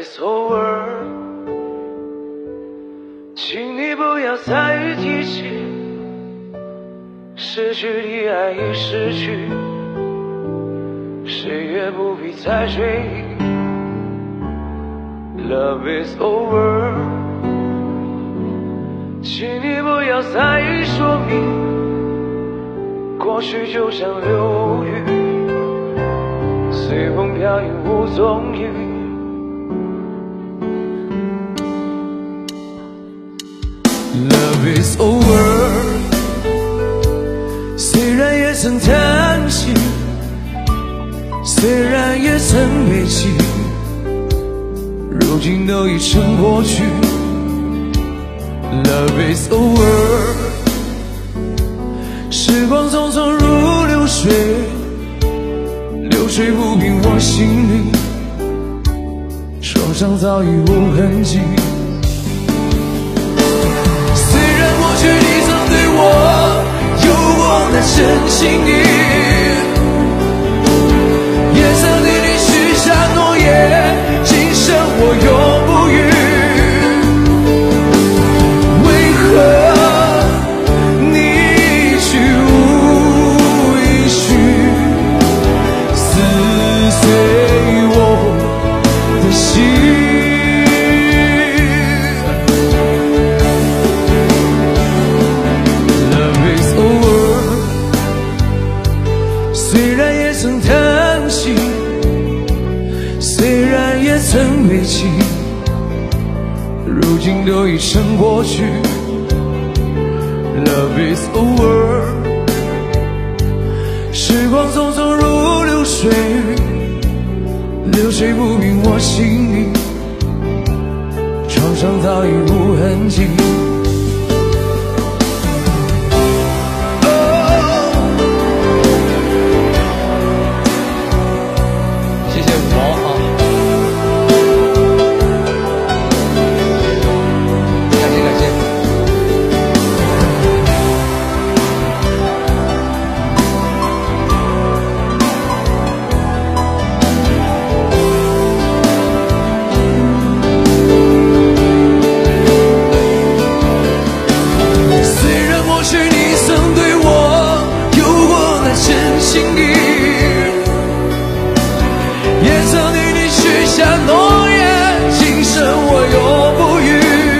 is over， 请你不要再提起，失去的爱已失去，谁也不必再追忆。Love is over， 请你不要再说明，过去就像流雨，随风飘逸无踪影。Love is over， 虽然也曾叹息，虽然也曾悲泣，如今都已成过去。Love is over， 时光匆匆如流水，流水不平我心里，创伤早已无痕迹。虽然过去你曾对我有过那真心意，也曾对你许下诺言，今生我永不渝。为何你一去无音讯，撕碎我的心。Love is over， 虽然也曾叹息，虽然也曾悲泣，如今都已成过去。Love is over， 时光匆匆如流水，流水不平我心里，创伤早已无痕迹。谢谢五毛啊！感谢感谢。虽然过去你曾对我有过那真心意，也曾对你许下诺言，今生我永不渝。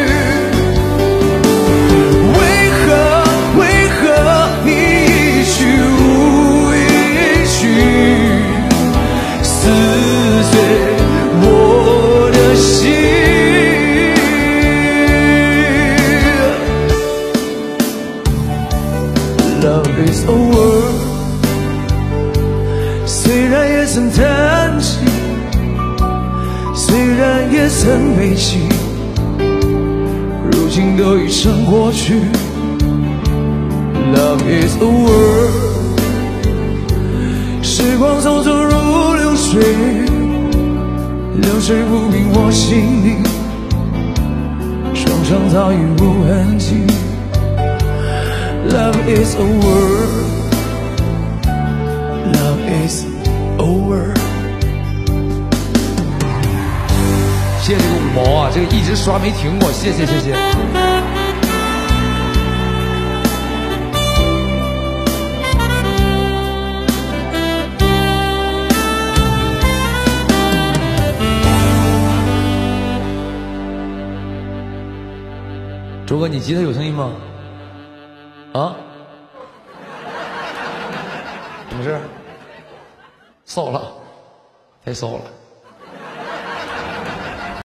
为何你一去无音讯，撕碎我的心。Love is over， 虽然也曾叹息，虽然也曾悲泣，如今都已成过去。Love is over， 时光匆匆如流水，流水不平我心里，创伤早已无痕迹。Love is over， Love is over。谢谢这个五毛啊，这个一直刷没停过，谢谢谢谢。周哥，你吉他有声音吗？啊？怎么事？骚了，太骚了。